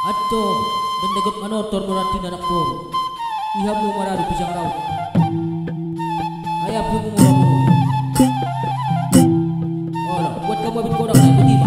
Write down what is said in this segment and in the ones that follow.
Atto bendegot manotor murati anak bor. Ihamu maradu pisang raut. Ayah pun murah-murah. Olah, buat kamu habis kodang naik betima.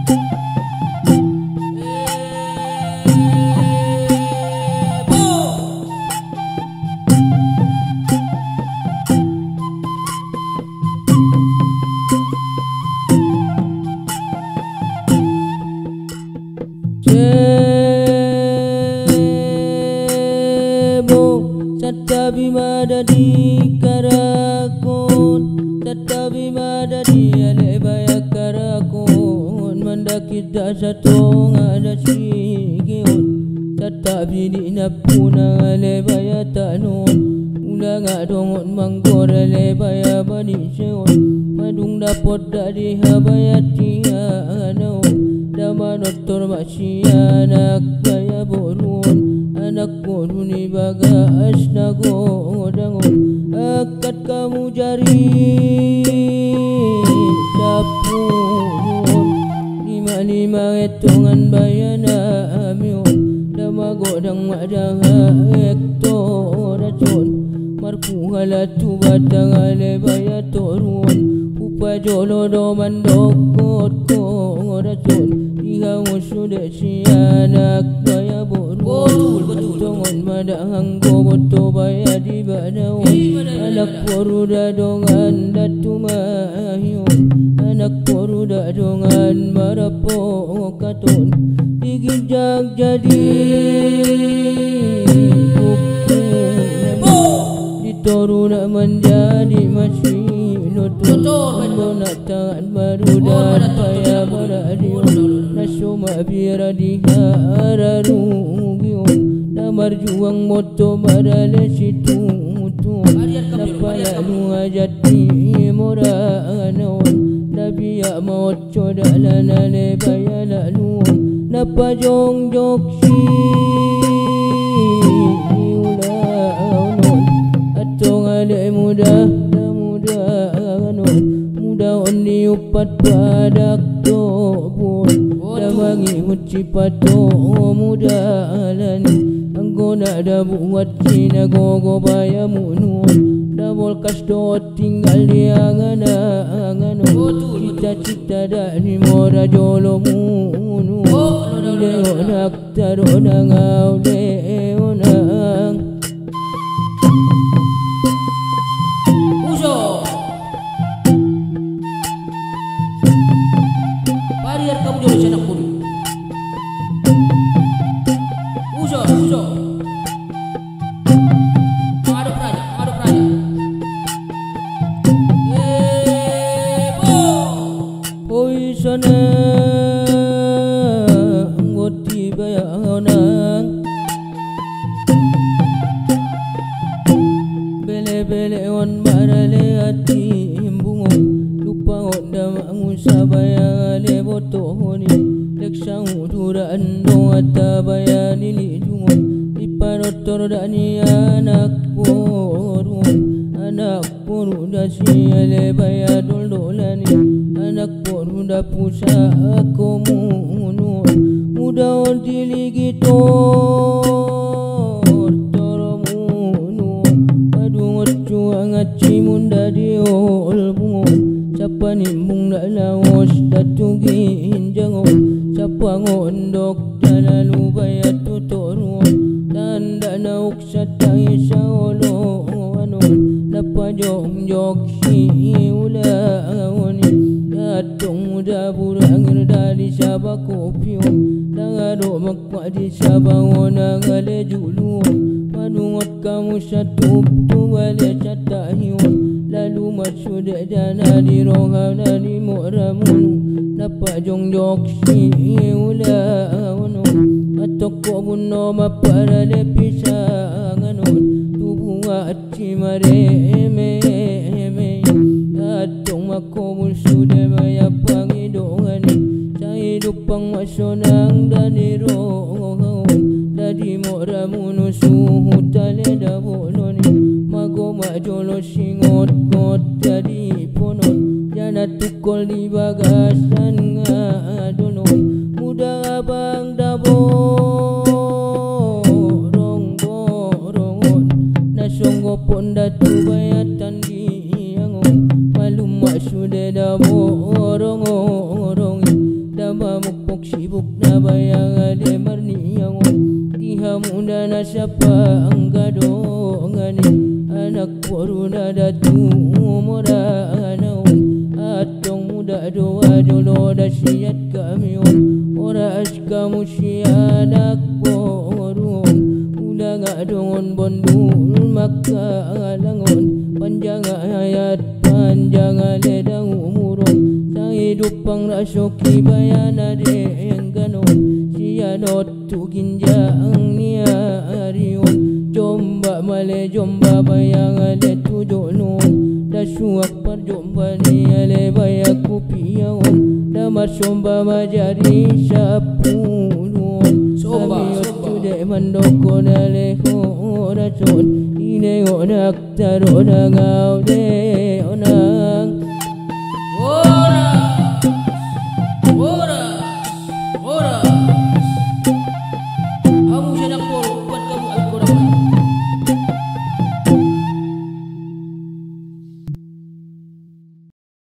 Tetapi madadi karakon, tetapi madadi alebaya karakon, mendaki dasatong ada sigion, tetapi di napuna alebaya tanon, ulang adongon manggor alebaya banision, madung dapot dari habaya tiano, damanotor masih anak baya borun. Anak koru ni bagas nagodangon akad kamu jari dapun lima etongan bayana amion dama godang madaha ektor racun marku halatu batang ale baya torun upa jolo do mandokot ko racun iha musude si anak baya borun tongon madahang goboto baya di banau anak poru dadongan datu mahyun anak poru dadongan marapo katon digijak jadi ditoru nak menjadi masinotun bonatan baru dan paya beradion nasuma biara dihararugion marjuang moto badale situ tu napaya lu ajati morano nabia mocho dalana le bayala lu napa jong joksi ulanon atong ade muda non muda oni upat padak to pun dawangi mucipato muda alani Angkona ada buat cina gogo baya munun Dabol kasdo tinggal di angan-angan Cita-cita dah ni mora jolo munun Leonak taronang au leonang Uso Pariar kamu jodoh sanak kudu Uso Aduk raja Oi sana ngoti bayanang Bele-bele on marale hati imbungon Lupa on damangu sabaya le botohoni Leksang uduran no atabaya nili dungon Ipanotor dani anak poru dasi alebaya doldolani anak poru da pusa komunun muda on diligitor toromunun madungot cuang aci munda diol bungon siapa nimbung dak laos datugin jangon siapa ngondok dalalu bayat tutorun tanda nauk satai saolo anon napa jong joksi ulawani datong muda burang dari sabak kopion dangado makwa di sabangon ngale julun madungot kamu satu tu bale catahion lalu masuk dana di roha dari moramun napa jong joksi ulawani atoko bunno mapara le pisanganon tubuh aci mareme atong makomul sude maya pangidongani sai dupang masonang danirohon dadi moramuno suhutale daboloni mago majolo singot got dadi ponon jana tukol di bagasan ngadonon muda abang dabo orong dama mukpok sibuk na bayang ade marniyangon diha muda na siapa ang gadongani anak waruna datu mora anaon atong muda doa jolo da siyat kamion ora aska musyanak porun ulang adongon bondul maka alangon panjang hayat panjang ledang umurun sa hidup pang rasoki bayana de yang ganon siya not tuginjang niya arion jomba male jomba bayang ale tujonon dasuak par jomba ni ale bayak kupiyaon damar somba majari sapulun Somba de mandoko na leho racun ine onak taro na ngau de onak